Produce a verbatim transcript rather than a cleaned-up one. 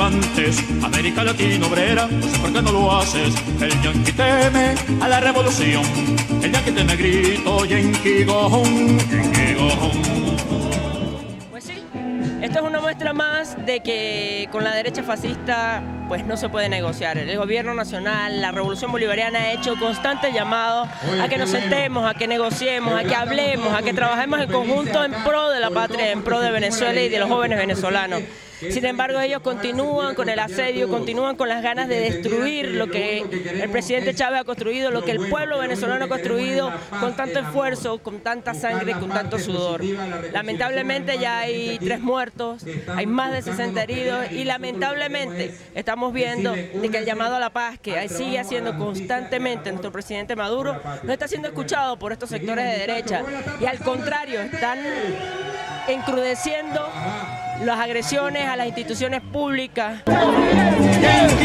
levantes, América Latina obrera, no sé por qué no lo haces. El yanqui teme a la revolución, el yanqui teme grito, yanqui gojón, yanqui gojón. Pues sí, esto es una muestra más de que con la derecha fascista pues no se puede negociar. El gobierno nacional, la revolución bolivariana ha hecho constantes llamados a que nos sentemos, a que negociemos, a que hablemos, a que trabajemos en conjunto en pro de la patria, en pro de Venezuela y de los jóvenes venezolanos. Sin embargo, ellos continúan con el asedio, continúan con las ganas de destruir lo que el presidente Chávez ha construido, lo que el pueblo venezolano ha construido con tanto esfuerzo, con tanta sangre, con tanto sudor. Lamentablemente ya hay tres muertos, hay más de sesenta heridos y lamentablemente estamos viendo de que el llamado a la paz que sigue haciendo constantemente nuestro presidente Maduro no está siendo escuchado por estos sectores de derecha y al contrario están encrudeciendo las agresiones a las instituciones públicas.